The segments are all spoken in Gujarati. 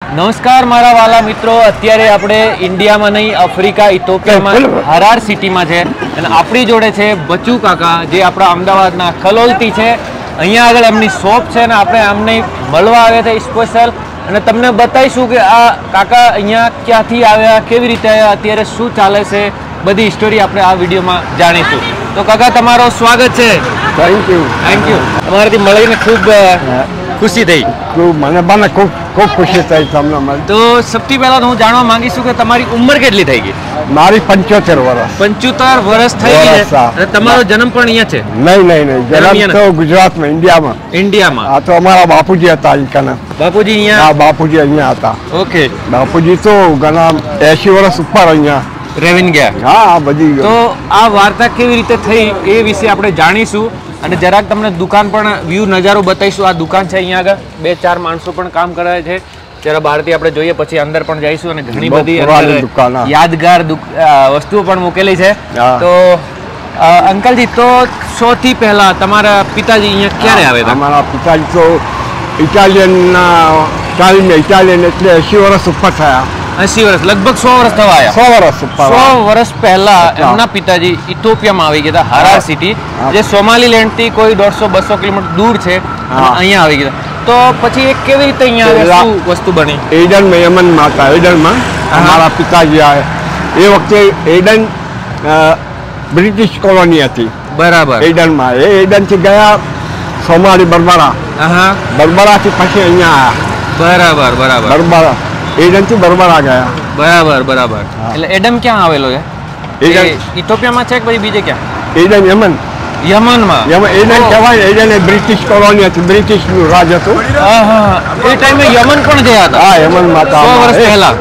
નમસ્કાર મારા વાલા મિત્રો, અત્યારે આપણે ઇન્ડિયામાં નહીં અફ્રિકા ઇથોપિયામાં હરાર સિટીમાં છે અને આપણી જોડે છે બચુ કાકા, જે આપણા અમદાવાદના કલોલથી છે. અહીંયા આગળ એમની શોપ છે અને આપણે એમને મળવા આવ્યા છે સ્પેશિયલ, અને તમને બતાવીશું કે આ કાકા અહીંયા ક્યાંથી આવ્યા, કેવી રીતે આવ્યા, અત્યારે શું ચાલે છે, બધી સ્ટોરી આપણે આ વિડીયોમાં જાણીશું. તો કાકા તમારો સ્વાગત છે. Thank you. તમારાથી મળીને ખૂબ ખુશી થઈ. મને ખૂબ ખુશી થઈ તમને મળી. તો સૌથી પહેલા હું જાણવા માંગીશું કે તમારી ઉંમર કેટલી થઈ ગઈ? મારી 75 વર્ષ. 75 વર્ષ થઈ ગઈ છે અને તમારો જન્મ પણ અહીંયા છે? નહીં, જન્મ તો ગુજરાતમાં, ઇન્ડિયામાં. આ તો અમારા બાપુજી હતા અહીંના. બાપુજી અહીંયા? હા, બાપુજી અહીંયા હતા. ઓકે. બાપુજી તો ઘણા 80 વર્ષ ઉપર અહીંયા રેવીન ગયા. હા, બધી. તો આ વાર્તા કેવી રીતે થઈ એ વિશે આપણે જાણીશું અને જરાક તમને દુકાન પણ વ્યૂ નજારો બતાવીશું. આ દુકાન છે, અહીંયા આગળ 2-4 માણસો પણ કામ કરે છે. જરા બહારથી આપણે જોઈએ, પછી અંદર પણ જઈશું અને ઘણી બધી યાદગાર વસ્તુઓ પણ મૂકેલી છે. તો અંકલજી, તો સૌથી પહેલા તમારા પિતાજી અહીંયા ક્યારે આવ્યા હતા? અમારા પિતાજી તો ઇટાલિયન એટલે 80 વર્ષ ઉપર થયા. 80 વર્ષ, લગભગ 100 વર્ષ થવા આવ્યા. 100 વર્ષ ઉપર. 100 વર્ષ પહેલા એમના પિતાજી ઇથોપિયામાં આવી ગયા હતા, હરાર સિટી, જે સોમાલીલેન્ડ થી કોઈ 150-200 કિલોમીટર દૂર છે. અહીંયા આવી ગયા. તો પછી એ કેવી રીતે અહીંયા શું વસ્તુ બની? એડનમાં, યમનમાં હતા. એડનમાં અમારા પિતાજી આવે એ વખતે એડન બ્રિટિશ કોલોની હતી. બરાબર. એડનમાં એડન થી ગયા સોમાલી બર્બરા. બર્બરાથી પછી અહીંયા આવ્યા. બરાબર. બર્બરા, એડન થી બર્બરા ગયા. બરાબર. એટલે એડમ ક્યાં આવેલો છે? ઇથોપિયામાં છે કે પછી બીજે ક્યાં? એડન યમનમાં. એડન કહેવાય. એડન એ બ્રિટિશ કોલોની હતી, બ્રિટિશ નું રાજ હતું. એ ટાઈમે યમન પણ ગયા હતા? હા, યમનમાં હતા. 100 વર્ષ પહેલા.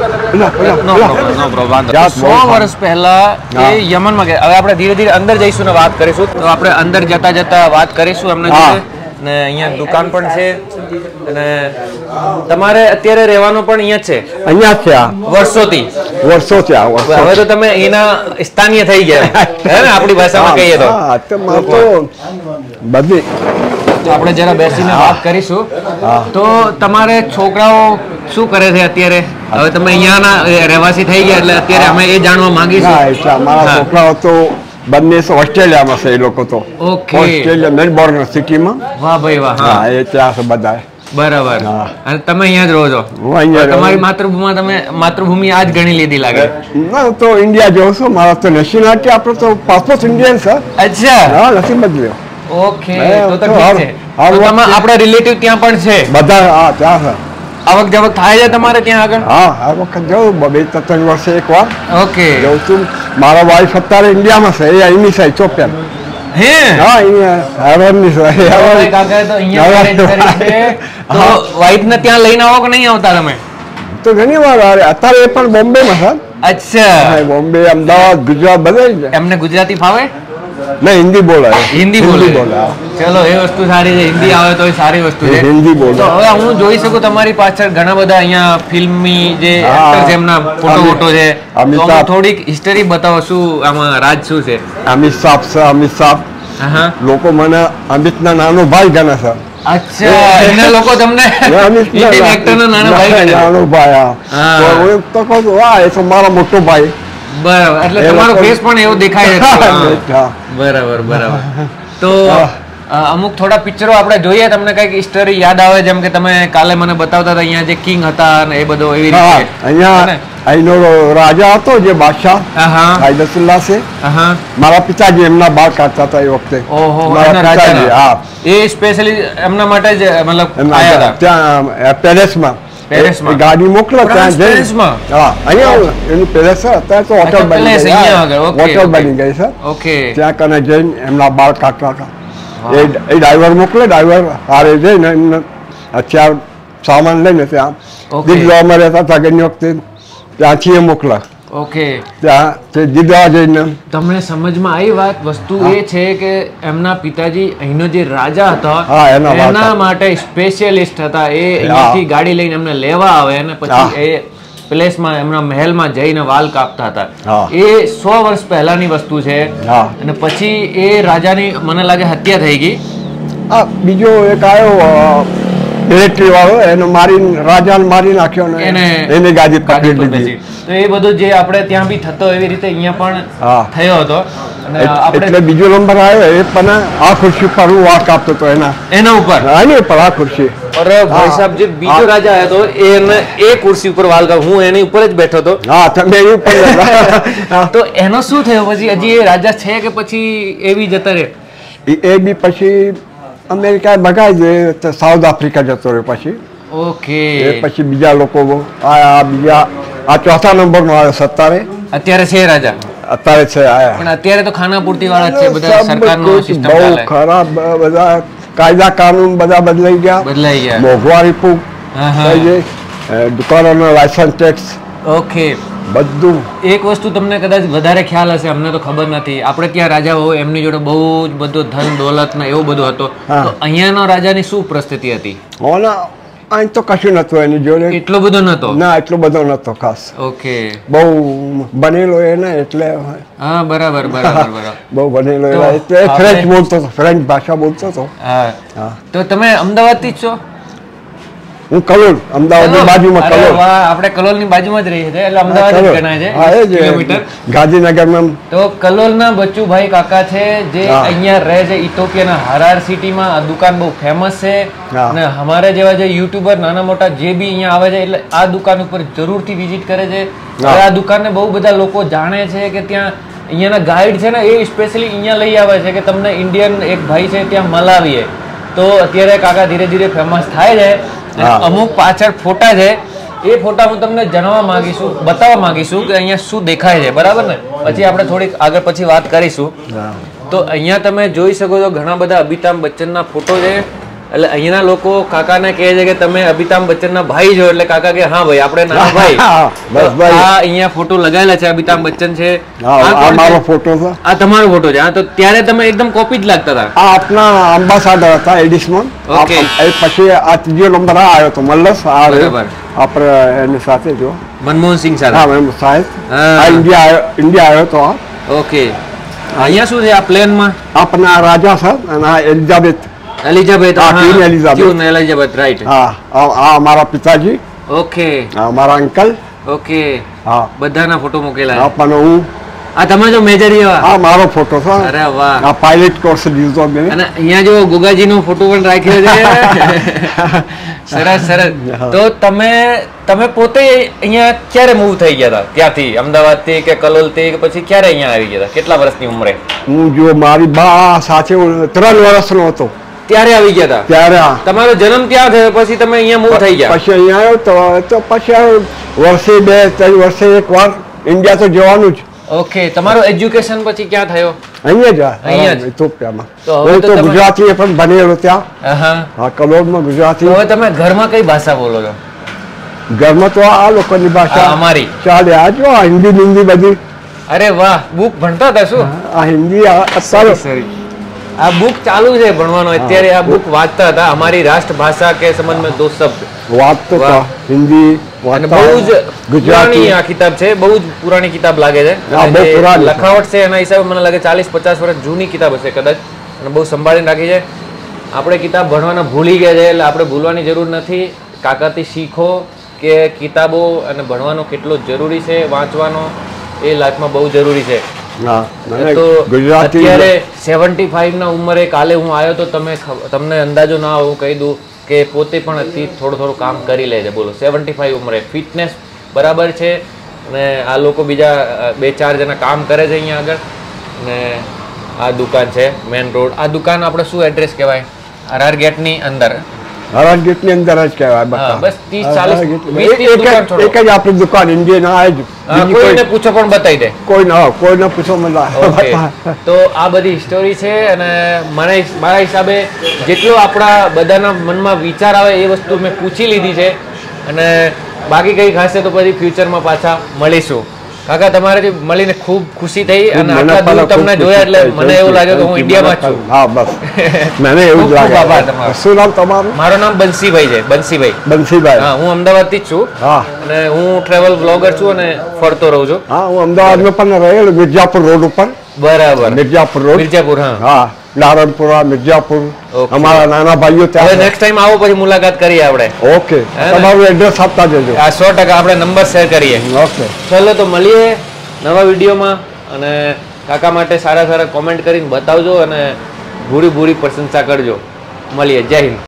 નો પ્રોબ્લેમ. 100 વર્ષ પહેલા એ યમનમાં ગયા. હવે આપણે ધીરે ધીરે અંદર જઈશું ને વાત કરીશું. તો આપણે અંદર જતા વાત કરીશું એમના જોડે. ને અહીંયા દુકાન પણ છે અને તમારે અત્યારે રહેવાનું પણ અહીંયા છે? અહીંયા છે. વર્ષોથી હવે તો તમે એના સ્થાનીય થઈ ગયા હે ને, આપણી ભાષામાં કહીએ તો. બધી આપણે જરા બેસીને વાત કરીશું. તો તમારે છોકરાઓ શું કરે છે અત્યારે? હવે તમે અહીંયાના રહેવાસી થઈ ગયા એટલે અત્યારે અમે એ જાણવા માંગીશું. અમારા છોકરાઓ તો બંને ઓસ્ટ્રેલિયામાં છે. એ લોકો તો ઓસ્ટ્રેલિયા મેલબોર્ન સિટીમાં. વાહ ભાઈ વાહ. હા, એ ત્યાં છે બધા. બરાબર. અને તમે અહીંયા જ રહો છો? હું અહીંયા. તમારી માતૃભૂમિ આ જ ગણી લીધી લાગે? ના, તો ઇન્ડિયા જોઉં છું. મારા તો નેશનાલિટી આપણે તો પાસપોર્ટ ઇન્ડિયન છે. અચ્છા. હા, નથી બદલ્યો. ઓકે, તો ઠીક છે. આપણા રિલેટિવ ત્યાં પણ છે બધા? હા, ત્યાં છે. આવક જાવક થાય છે તમારે ત્યાં આગળ? હા, આ વખત જાઉં 2-3 વર્ષે એકવાર. ઓકે. જાઉં છું. મારા વાઈફ અત્યારે ઇન્ડિયામાં છે. એ અહીંની છે, ઇથોપિયન. હે? હા, અહીંયા હરણની છે. કાકા તો અહીંયા મેરેજ કરી છે. તો વાઈફ ને ત્યાં લઈને આવો કે નહીં આવતા તમે? તો ઘણી વાર અત્યારે એ પણ બોમ્બેમાં છે. અચ્છા. બોમ્બે, અમદાવાદ, ગુજરાત બધે. એમને ગુજરાતી ફાવે? ના, હિન્દી બોલે. ચલો, એ વસ્તુ સારી છે. હિન્દી આવે તો સારી વસ્તુ છે. હિન્દી બોલે. તો હવે હું જોઈ શકું તમારી પાછળ ઘણા બધા અહીંયા ફિલ્મની જે એક્ટર છે એમના ફોટો છે. તો થોડીક હિસ્ટરી બતાવો, શું આમાં રાજ શું છે? અમિતાભ છે. અમિતાભ લોકો મને અમિતના નાનો ભાઈ ગણે છે. અચ્છા, એના લોકો તમને ઇન્ડિયન એક્ટરનો નાનો ભાઈ ગણે? નાનો ભાઈ. હા, હું તો કહું છું, વાહ, એ તો મારો મોટો ભાઈ. બરાબર. એટલે તમારો ફેસ પણ એવો દેખાય છે. બરાબર. તો અમુક થોડા પિક્ચરો આપણે જોઈએ, તમને કઈક હિસ્ટરી યાદ આવે? જેમ કે તમે કાલે મને બતાવતા હતા અહીંયા જે કિંગ હતા અને એ બધો એવી રીતે. અહીંયા અહીંનો રાજા હતો જે બાદશાહ હાયદરસુલ્લા છે. મારા પિતાજી એમના બાળ કાઢતા હતા એ વખતે. ઓહો, રાજા. એ સ્પેશિયલી એમના માટે જ મતલબ આયા હતા ત્યાં પેલેસમાં. ગાડી મોકલો ત્યાં જઈને. હા, અહીંયા એનું પેલેસ છે. અત્યારે તો હોટલ બની ગઈ છે. ઓકે. ત્યાં કને જઈને એમના બાળ કાઢતા હતા. એ ડ્રાઈવર મોકલે. ડ્રાઈવર હારે જઈને અત્યારે સામાન લઈને ત્યાં દીદવામાં રહેતા હતા ઘણી વખતે. ત્યાંથી એ મોકલા. ઓકે. ત્યાં તે દીદા જઈને તમને સમજમાં આવી વાત? વસ્તુ એ છે કે એમના પિતાજી અહીંનો જે રાજા હતા એના માટે સ્પેશિયલિસ્ટ હતા. એ અહીંયાથી ગાડી લઈને એમને લેવા આવે અને પછી એ પ્લેસમાં એમના મહેલમાં જઈને વાલ કાપતા હતા. એ 100 વર્ષ પહેલાની વસ્તુ છે. અને પછી એ રાજાની મને લાગે હત્યા થઈ ગઈ. બીજો એક આવ્યો મિલિટરી વાળો એને રાજાને મારી નાખ્યો ને એની ગાદી પકડી લીધી. તો એ બધું જે આપણે ત્યાં બી થતો એવી રીતે અહીંયા પણ થયો હતો. અને એટલે બીજો નંબર આવ્યો એ પણ આ ખુરશી પર હું વાક આપતો હતો એના ઉપર આની ઉપર આ ખુરશી. અરે ભાઈ સાહેબ, જે બીજો રાજા આવ્યો હતો એને એ ખુરશી ઉપર વાલ કર, હું એની ઉપર જ બેઠો હતો. હા, તમે એની ઉપર. તો એનો શું થયો પછી? હજી એ રાજા છે કે પછી એવી જતા રહે? એ બી પછી અમેરિકા ભગાઈ દે, સાઉથ આફ્રિકા જતો રહ્યો પછી. ઓકે. પછી બીજા લોકો બીજા આ ચોથા નંબર નો આવ્યો સત્તારે. અત્યારે છે રાજા? અત્યારે છે આયા. પણ અત્યારે તો ખાના પૂર્તિ વાળા છે બધા, સરકારનો સિસ્ટમ ચાલે. બહુ ખરાબ, બધા કાયદા કાનૂન બધા બદલાઈ ગયા. મોંઘવારી ખૂબ થઈ ગઈ, દુકાનોનો લાયસન્સ ટેક્સ. ઓકે. બધું. એક વસ્તુ તમને કદાચ વધારે ખ્યાલ હશે, અમને તો ખબર નથી. આપણે ત્યાં રાજા હોય એમની જોડે બહુ જ બધો ધન દોલત ને એવું બધું હતો. તો અહીંયાનો રાજાની શું પરિસ્થિતિ હતી? અહીં તો કશું નતું એની જોડે. એટલો બધો નતો? ના, એટલો બધો નતો ખાસ. ઓકે. બહુ બનેલો એને એટલે. હા, બરાબર બરાબર. બહુ બનેલો એટલે ફ્રેન્ચ બોલતો હતો, ફ્રેન્ચ ભાષા બોલતો હતો. હા. તો તમે અમદાવાદથી જ છો? હું કલોલ, અમદાવાદની બાજુમાં કલોલ. આપણે કલોલની બાજુમાં જ રહીએ છીએ એટલે અમદાવાદ જ ગણાય છે, કિલોમીટર ગાંધીનગરમાં. તો કલોલના બચ્ચુભાઈ કાકા છે જે અહીંયા રહે છે ઇથોપિયાના હરાર સિટીમાં. આ દુકાન બહુ ફેમસ છે અને અમારે જેવા જે યુટ્યુબર નાના મોટા જે બી અહીંયા આવે છે એટલે આ દુકાન ઉપર જરૂરથી વિઝિટ કરે છે. આ દુકાનને બહુ બધા લોકો જાણે છે કે ત્યાં અહીંયાના ગાઈડ છે ને એ સ્પેશિયલી અહીંયા લઈ આવે છે કે તમને ઇન્ડિયન એક ભાઈ છે ત્યાં મલાવીએ. તો અત્યારે કાકા ધીરે ધીરે ફેમસ થાય છે. અમુક પાછળ ફોટા છે, એ ફોટા હું તમને બતાવવા માંગીશું કે અહીંયા શું દેખાય છે, બરાબર ને? પછી આપણે થોડીક આગળ પછી વાત કરીશું. તો અહીંયા તમે જોઈ શકો છો ઘણા બધા અમિતાભ બચ્ચનના ફોટો છે. એટલે અહીંયાના લોકો કાકાને કહે છે કે તમે અમિતાભ બચ્ચનના ભાઈ છો, એટલે કાકા કે હા ભાઈ આપણે નાના ભાઈ. આ અહીંયા ફોટો લગાવેલા છે, અમિતાભ બચ્ચન છે. આ મારો ફોટો છે. આ તમારો ફોટો છે? હા. તો ત્યારે તમે એકદમ કોપી જ લાગતા હતા. આ આપના એમ્બેસેડર હતા એડિશમન. ઓકે. પછી આ ત્રીજો નંબર આ આવ્યો તો મલ્લસ. આપણે એની સાથે જો મનમોહન સિંહ સાથે. હા, મેમ સાહેબ. આ ઇન્ડિયા આવ્યો તો. ઓકે. અહીંયા શું છે આ પ્લેનમાં? આપના રાજા છે અને આ એલિઝાબેથ. Elizabeth, right. આ અમારા પિતાજી. ઓકે. અમારા અંકલ. ઓકે. હા, બધાના ફોટો મૂકેલા. પણ હું આ તમે જો મેજર આ મારો ફોટો છે. અરે વાહ. આ પાયલટ કોર્સ લીધો મેં. અને અહીંયા જો ગોગાજીનો ફોટો પણ રાખ્યો છે. સરસ સરસ. તો તમે પોતે અહીંયા ક્યારે મૂવ થઈ ગયા હતા ત્યાંથી, અમદાવાદથી કે કલોલથી, કે પછી ક્યારે અહીંયા આવી ગયા હતા? કેટલા વર્ષની ઉંમરે? હું જો મારી બા સાથે 3 વર્ષનો હતો ત્યારે આવી ગયા હતા. ત્યારે તમારો જન્મ ત્યાં થયો, પછી તમે અહીંયા મૂવ થઈ ગયા? પછી અહીંયા આવ્યો તો પછી વર્ષે 2-3 વર્ષે એક વાર ઇન્ડિયા તો જવાનું જ. ઓકે. તમારો એજ્યુકેશન પછી ક્યાં થયો? અહીંયા જ ઇથોપિયામાં. તો ગુજરાતી પણ ભણેલો ત્યાં. હા, કલોલમાં ગુજરાતી. હવે તમે ઘરમાં કઈ ભાષા બોલો છો? ઘરમાં તો આ લોકોની ભાષા અમારી ચાલે. આ જો હિન્દી બધી. અરે વાહ. બુક ભણતા હતા શું? આ હિન્દી અત્યારે આ બુક ચાલુ છે ભણવાનો અત્યારે. આ બુક વાંચતા હતા, અમારી રાષ્ટ્રભાષા કે સંબંધ મેં 2 શબ્દ વાંચતો હતા. હિન્દી અને બહુ જ પુરાણી આ કિતાબ છે, બહુ જ પુરાણી કિતાબ લાગે છે. લખાવટ છે એના હિસાબે મને લાગે 40-50 વર્ષ જૂની કિતાબ હશે કદાચ, અને બહુ સંભાળીને રાખી છે. આપણે કિતાબ ભણવાના ભૂલી ગયા છે એટલે આપણે ભૂલવાની જરૂર નથી. કાકાથી શીખો કે કિતાબો અને ભણવાનો કેટલો જરૂરી છે, વાંચવાનો એ લાઈફમાં બહુ જરૂરી છે. તો અત્યારે 75 ના ઉંમરે કાલે હું આવ્યો તો તમને અંદાજો ના હું કહી દઉં કે પોતે પણ થોડું કામ કરી લે છે. બોલો, 75 ઉંમરે ફિટનેસ બરાબર છે. અને આ લોકો બીજા 2-4 જણા કામ કરે છે અહીંયા આગળ. અને આ દુકાન છે મેન રોડ. આ દુકાન આપણે શું એડ્રેસ કહેવાય? હરાર ગેટની અંદર. હરાર ગેટની અંદર જ કહેવાય. બસ 30-40 એક જ આપણી દુકાન ઇન્ડિયન આ જ. કોઈને પૂછો પણ બતાવી દે. કોઈને પૂછો મને. તો આ બધી હિસ્ટોરી છે. અને મારા હિસાબે જેટલો આપણા બધાના મનમાં વિચાર આવે એ વસ્તુ મેં પૂછી લીધી છે. અને બાકી કઈ ખાશે તો પછી ફ્યુચરમાં પાછા મળીશું. કાકા, તમારાથી મળીને ખૂબ ખુશી થઈ. અને આટલા દૂર તમને જોયા એટલે મને એવું લાગે કે હું ઇન્ડિયામાં જ છું. હા, બસ મને એવું જ લાગે. આભાર તમારો. શું નામ તમારું? મારું નામ બંસીભાઈ છે. બંસીભાઈ. હા, હું અમદાવાદથી જ છું. હા. અને હું ટ્રાવેલ બ્લોગર છું અને ફરતો રહું છું. હા, હું અમદાવાદમાં પણ રહેલો, મિર્જાપુર રોડ ઉપર. બરાબર. મિર્જાપુર રોડ. મિર્જાપુર. હા. નારણપુરા, મિર્જાપુર, Okay. અમારા નાના ભાઈઓ હવે ત્યાં. નેક્સ્ટ ટાઈમ આવો પછી મુલાકાત કરીએ આપણે. ઓકે, હે ને? તમારું એડ્રેસ આપતા જજો. આ 100% આપણે નંબર શેર કરીએ. ઓકે. ચલો તો મળીએ નવા વિડીયોમાં, અને કાકા માટે સારા સારા કોમેન્ટ કરીને બતાવજો અને ભૂરી ભૂરી પ્રશંસા કરજો. મળીએ. જય હિન્દ.